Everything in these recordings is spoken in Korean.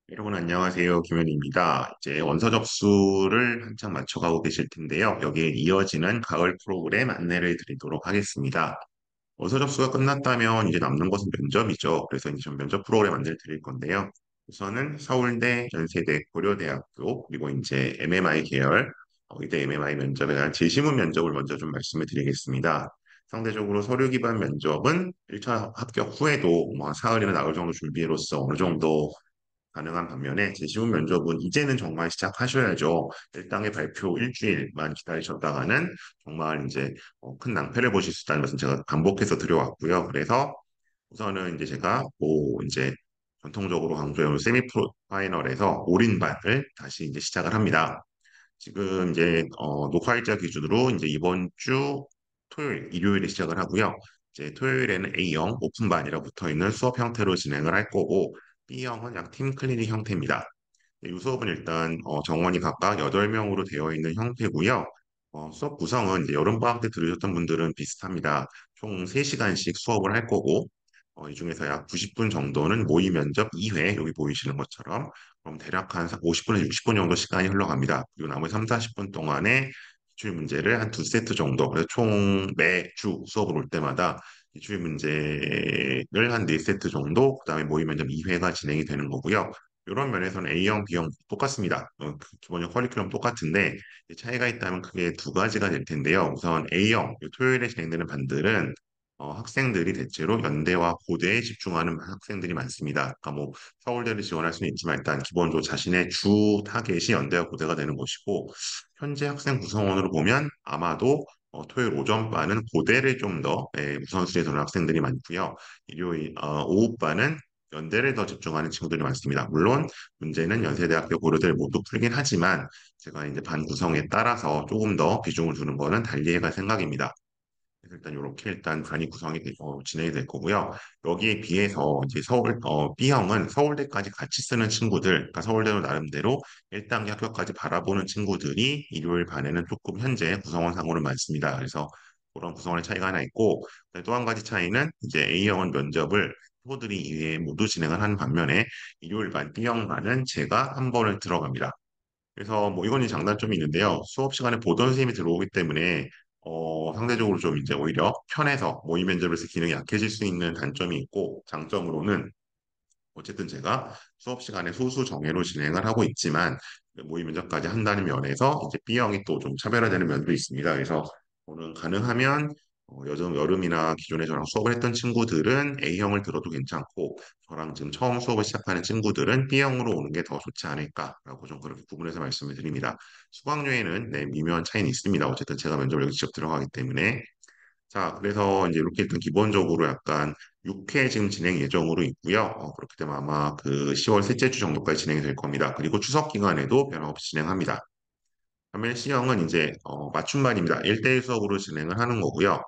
여러분 안녕하세요. 김현입니다. 이제 원서 접수를 한창 맞춰가고 계실 텐데요. 여기에 이어지는 가을 프로그램 안내를 드리도록 하겠습니다. 원서 접수가 끝났다면 이제 남는 것은 면접이죠. 그래서 이제 좀 면접 프로그램 안내를 드릴 건데요. 우선은 서울대, 연세대, 고려대학교, 그리고 이제 MMI 계열, 의대 MMI 면접에 대한 제시문 면접을 먼저 좀 말씀을 드리겠습니다. 상대적으로 서류 기반 면접은 1차 합격 후에도 뭐 사흘이나 나흘 정도 준비로서 어느 정도 가능한 반면에 제시문 면접은 이제는 정말 시작하셔야죠. 일당의 발표 일주일만 기다리셨다가는 정말 이제 큰 낭패를 보실 수 있다는 것은 제가 반복해서 드려왔고요. 그래서 우선은 이제 제가 이제 전통적으로 강조해온 세미프로 파이널에서 올인반을 다시 이제 시작을 합니다. 지금 이제 녹화일자 기준으로 이제 이번 주 토요일, 일요일에 시작을 하고요. 이제 토요일에는 A형 오픈반이라 붙어 있는 수업 형태로 진행을 할 거고 B형은 약 팀 클리닉 형태입니다. 이 수업은 일단 정원이 각각 8명으로 되어 있는 형태고요. 수업 구성은 이제 여름방학 때 들으셨던 분들은 비슷합니다. 총 3시간씩 수업을 할 거고 이 중에서 약 90분 정도는 모의 면접 2회 여기 보이시는 것처럼 그럼 대략 한 50분에서 60분 정도 시간이 흘러갑니다. 그리고 나머지 3, 40분 동안에 기출 문제를 한 두 세트 정도 그래서 총 매주 수업을 올 때마다 기출 문제를 한 네 세트 정도 그다음에 모의 면접 2회가 진행이 되는 거고요. 이런 면에서는 A형, B형 똑같습니다. 그 기본적 커리큘럼 똑같은데 차이가 있다면 크게 두 가지가 될 텐데요. 우선 A형, 토요일에 진행되는 반들은 학생들이 대체로 연대와 고대에 집중하는 학생들이 많습니다. 그러니까 뭐 서울대를 지원할 수는 있지만 일단 기본적으로 자신의 주 타겟이 연대와 고대가 되는 것이고 현재 학생 구성원으로 보면 아마도 토요일 오전반은 고대를 좀 더 우선순위에 두는 학생들이 많고요. 일요일 오후반은 연대를 더 집중하는 친구들이 많습니다. 물론 문제는 연세대학교 고려대를 모두 풀긴 하지만 제가 이제 반 구성에 따라서 조금 더 비중을 두는 거는 달리해갈 생각입니다. 그래서 일단 이렇게 일단 반이 진행이 될 거고요. 여기에 비해서 이제 B형은 서울대까지 같이 쓰는 친구들, 그러니까 서울대로 나름대로 1단계 합격까지 바라보는 친구들이 일요일 반에는 조금 현재 구성원상으로 많습니다. 그래서 그런 구성원의 차이가 하나 있고 또 한 가지 차이는 이제 A형은 면접을 후보들이 2회 모두 진행을 하는 반면에 일요일 반, B형 반은 제가 한 번을 들어갑니다. 그래서 뭐 이건 장단점이 있는데요. 수업 시간에 보던 선생님이 들어오기 때문에 상대적으로 좀 이제 오히려 편해서 모의 면접에서 기능이 약해질 수 있는 단점이 있고 장점으로는 어쨌든 제가 수업 시간에 소수 정예로 진행을 하고 있지만 모의 면접까지 한다는 면에서 이제 B형이 또 좀 차별화되는 면도 있습니다. 그래서 저는 가능하면 요즘 여름이나 기존에 저랑 수업을 했던 친구들은 A형을 들어도 괜찮고 저랑 지금 처음 수업을 시작하는 친구들은 B형으로 오는 게 더 좋지 않을까라고 좀 그렇게 구분해서 말씀을 드립니다. 수강료에는 네, 미묘한 차이는 있습니다. 어쨌든 제가 면접을 여기 직접 들어가기 때문에 자, 그래서 이제 이렇게 일단 기본적으로 약간 6회 지금 진행 예정으로 있고요. 그렇게 되면 아마 그 10월 셋째 주 정도까지 진행이 될 겁니다. 그리고 추석 기간에도 변화 없이 진행합니다. 반면 C형은 이제 맞춤반입니다. 1대1 수업으로 진행을 하는 거고요.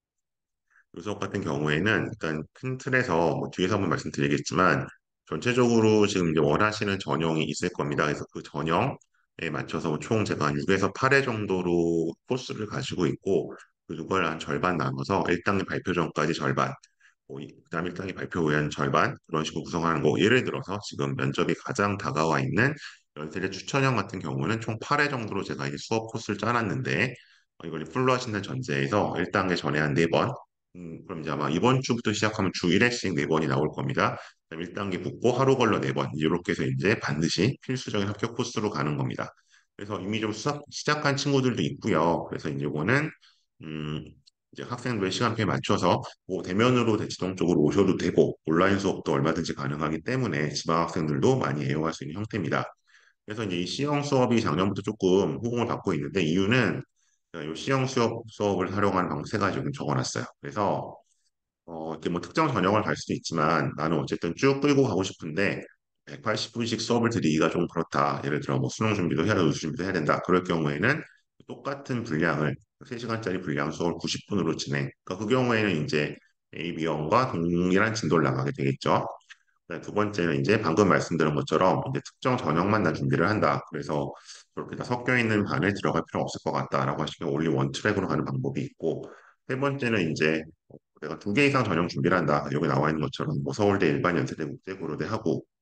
이 수업 같은 경우에는 일단 큰 틀에서 뭐 뒤에서 한번 말씀드리겠지만 전체적으로 지금 이제 원하시는 전형이 있을 겁니다. 그래서 그 전형에 맞춰서 총 제가 한 6에서 8회 정도로 코스를 가지고 있고 그걸 한 절반 나눠서 1단계 발표 전까지 절반, 그다음 1단계 발표 후에 한 절반 그런 식으로 구성하는 거. 예를 들어서 지금 면접이 가장 다가와 있는 연세대 추천형 같은 경우는 총 8회 정도로 제가 이제 수업 코스를 짜놨는데 이걸 풀로 하신다는 전제에서 1단계 전에 한 4번, 그럼 이제 아마 이번 주부터 시작하면 주 1회씩 4번이 나올 겁니다. 그다음 1단계 붙고 하루 걸러 4번, 이렇게 해서 이제 반드시 필수적인 합격 코스로 가는 겁니다. 그래서 이미 좀 수업 시작한 친구들도 있고요. 그래서 이제 이거는 음, 이제 학생들의 시간표에 맞춰서 뭐 대면으로 대치동적으로 오셔도 되고 온라인 수업도 얼마든지 가능하기 때문에 지방 학생들도 많이 애용할 수 있는 형태입니다. 그래서 이제 이 C형 수업이 작년부터 조금 호응을 받고 있는데 이유는 이 C형 수업을 활용하는 방법 세 가지 좀 적어놨어요. 그래서 이렇게 뭐 특정 전형을 갈 수도 있지만 나는 어쨌든 쭉 끌고 가고 싶은데 180분씩 수업을 드리기가 좀 그렇다. 예를 들어 뭐 수능 준비도 해야 되고 준비도 해야 된다. 그럴 경우에는 똑같은 분량을 3시간짜리 분량 수업을 90분으로 진행. 그러니까 그 경우에는 이제 AB형과 동일한 진도를 나가게 되겠죠. 두 번째는 이제 방금 말씀드린 것처럼 이제 특정 전형만 나 준비를 한다. 그래서 그렇게 다 섞여 있는 반을 들어갈 필요 없을 것 같다라고 하시면 올리 원 트랙으로 가는 방법이 있고 세 번째는 이제 내가 2개 이상 전형 준비를 한다. 여기 나와 있는 것처럼 뭐 서울대 일반 연세대 국제고려대 하고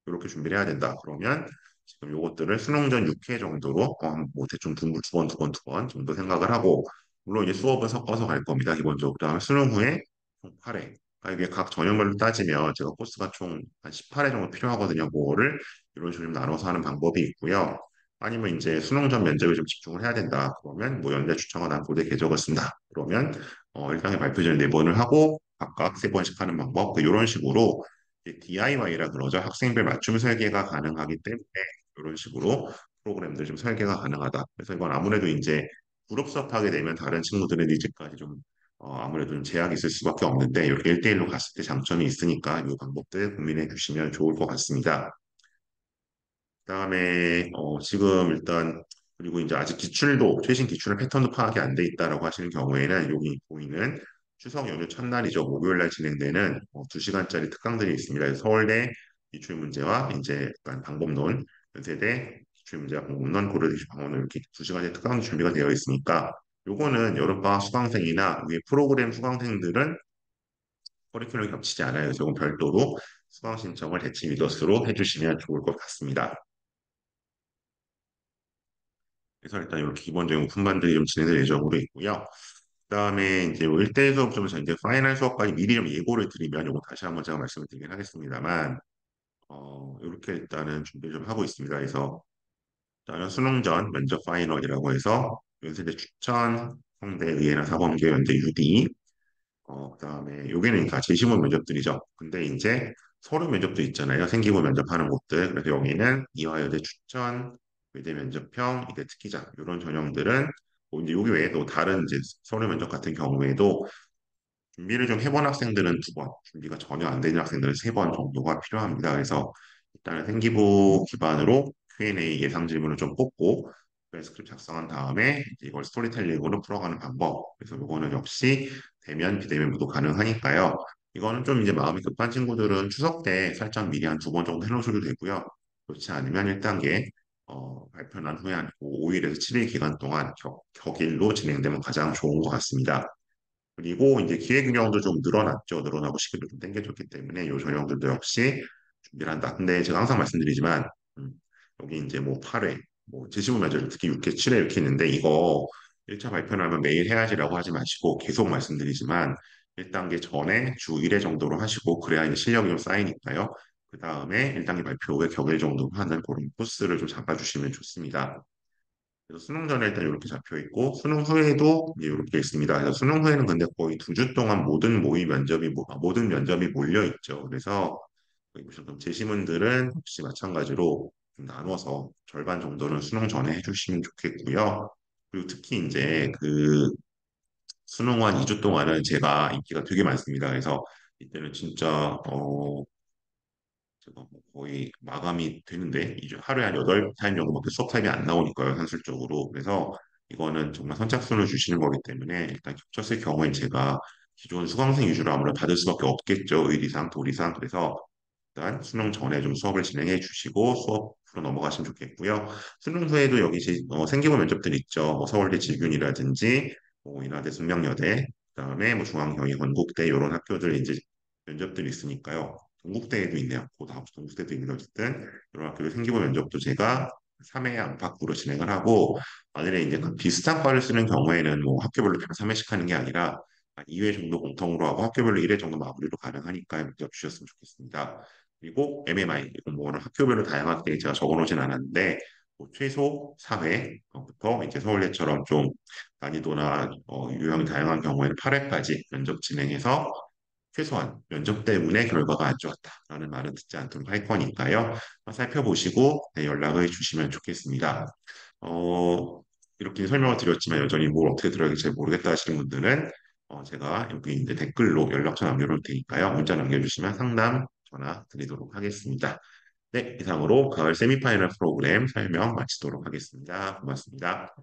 이렇게 준비를 해야 된다. 그러면 지금 요것들을 수능 전 6회 정도로 뭐 대충 두 번, 두 번, 두 번 정도 생각을 하고 물론 이제 수업은 섞어서 갈 겁니다. 기본적으로. 그다음에 수능 후에 총 8회. 그러니까 이게 각 전형별로 따지면 제가 코스가 총 한 18회 정도 필요하거든요. 그거를 이런 식으로 좀 나눠서 하는 방법이 있고요. 아니면 이제 수능 전 면접에 좀 집중을 해야 된다. 그러면 뭐 연대 추천과 난고대 궤적을 쓴다. 그러면 일당의 발표 전에 네 번을 하고 각각 세 번씩 하는 방법. 이런 식으로 DIY라 그러죠. 학생별 맞춤 설계가 가능하기 때문에 이런 식으로 프로그램들 좀 설계가 가능하다. 그래서 이건 아무래도 이제 그룹 수업하게 되면 다른 친구들의 니즈까지 좀 아무래도 좀 제약이 있을 수밖에 없는데 이렇게 1대1로 갔을 때 장점이 있으니까 이 방법들 고민해 주시면 좋을 것 같습니다. 그다음에 지금 일단 그리고 이제 아직 기출도 최신 기출의 패턴도 파악이 안 돼 있다라고 하시는 경우에는 여기 보이는 추석 연휴 첫날이죠. 목요일 날 진행되는 2시간짜리 특강들이 있습니다. 그래서 서울대 기출 문제와 이제 약간 방법론, 연세대 기출 문제와 방법론, 고려대 기출 방법론 이렇게 2시간의 특강 준비가 되어 있으니까 요거는 여름방학 수강생이나 위에 프로그램 수강생들은 커리큘럼이 겹치지 않아요. 조금 별도로 수강 신청을 대치 미더스로 해주시면 좋을 것 같습니다. 그래서 일단 이렇게 기본적인 오픈반들이 좀 진행될 예정으로 있고요. 그다음에 이제 뭐 1대1 수업부터 이제 파이널 수업까지 미리 좀 예고를 드리면 이거 다시 한번 제가 말씀을 드리긴 하겠습니다만 이렇게 일단은 준비를 좀 하고 있습니다. 그래서 일단은 수능 전 면접 파이널이라고 해서 연세대 추천, 성대 의예나 사범계 연대 유디 그다음에 여기는 그러니까 제시문 면접들이죠. 근데 이제 서류 면접도 있잖아요. 생기부 면접하는 곳들. 그래서 여기는 이화여대 추천, 의대 면접형, 이대 특기자 이런 전형들은 뭐 이제 여기 외에도 다른 이제 서류 면접 같은 경우에도 준비를 좀 해본 학생들은 두 번, 준비가 전혀 안 되는 학생들은 세 번 정도가 필요합니다. 그래서 일단은 생기부 기반으로 Q&A 예상 질문을 좀 뽑고 스크립트 작성한 다음에 이제 이걸 스토리텔링으로 풀어가는 방법. 그래서 이거는 역시 대면, 비대면 모두 가능하니까요. 이거는 좀 이제 마음이 급한 친구들은 추석 때 살짝 미리 한 두 번 정도 해놓으셔도 되고요. 그렇지 않으면 1단계 발표 난 후에 한 5일에서 7일 기간 동안 격일로 진행되면 가장 좋은 것 같습니다. 그리고 이제 기획 운영도 좀 늘어났죠. 늘어나고 시기도 좀 당겨졌기 때문에 이 전형들도 역시 준비를 한다. 근데 제가 항상 말씀드리지만 음, 여기 이제 뭐 8회, 뭐 제시문 면접을 특히 6회, 7회 이렇게 있는데 이거 1차 발표를 하면 매일 해야지라고 하지 마시고 계속 말씀드리지만 1단계 전에 주 1회 정도로 하시고 그래야 이제 실력이 좀 쌓이니까요. 그 다음에 1단계 발표 후에 격일 정도 하는 그런 코스를 좀 잡아주시면 좋습니다. 그래서 수능 전에 일단 이렇게 잡혀 있고 수능 후에도 이제 이렇게 있습니다. 그래서 수능 후에는 근데 거의 2주 동안 모든 면접이 몰려 있죠. 그래서 거의 보시면 제시문들은 혹시 마찬가지로 좀 나눠서 절반 정도는 수능 전에 해주시면 좋겠고요. 그리고 특히 이제 그 수능 한 2주 동안은 제가 인기가 되게 많습니다. 그래서 이때는 진짜 제가 뭐 거의 마감이 되는데 이제 하루에 한 8타임 정도밖에 수업 타임이 안 나오니까요, 산술적으로. 그래서 이거는 정말 선착순을 주시는 거기 때문에 일단 겹쳤을 경우엔 제가 기존 수강생 위주로 아무래도 받을 수밖에 없겠죠. 의리상, 도리상. 그래서 일단 수능 전에 좀 수업을 진행해 주시고 수업으로 넘어가시면 좋겠고요. 수능 후에도 여기 생기부 면접들 있죠. 뭐 서울대 직윤이라든지 뭐 인하대 숙명여대 그다음에 뭐 중앙경희 건국대 이런 학교들 이제 면접들이 있으니까요. 동국대에도 있네요. 그 다음 동국대도 있는데 어쨌든 이런 학교의 생기부 면접도 제가 3회 안팎으로 진행을 하고 만약에 이제 그 비슷한 과를 쓰는 경우에는 뭐 학교별로 3회씩 하는 게 아니라 한 2회 정도 공통으로 하고 학교별로 1회 정도 마무리로 가능하니까 면접 주셨으면 좋겠습니다. 그리고 MMI 공무원은 학교별로 다양하게 제가 적어놓진 않았는데 뭐 최소 4회부터 이제 서울대처럼 좀 난이도나 유형이 다양한 경우에는 8회까지 면접 진행해서 최소한 면접 때문에 결과가 안 좋았다라는 말은 듣지 않도록 할 거니까요. 한번 살펴보시고 네, 연락을 주시면 좋겠습니다. 어, 이렇게 설명을 드렸지만 여전히 뭘 어떻게 들어야 할지 잘 모르겠다 하시는 분들은 제가 여기 이제 댓글로 연락처 남겨놓을 테니까요. 문자 남겨주시면 상담 전화 드리도록 하겠습니다. 네, 이상으로 가을 세미파이널 프로그램 설명 마치도록 하겠습니다. 고맙습니다.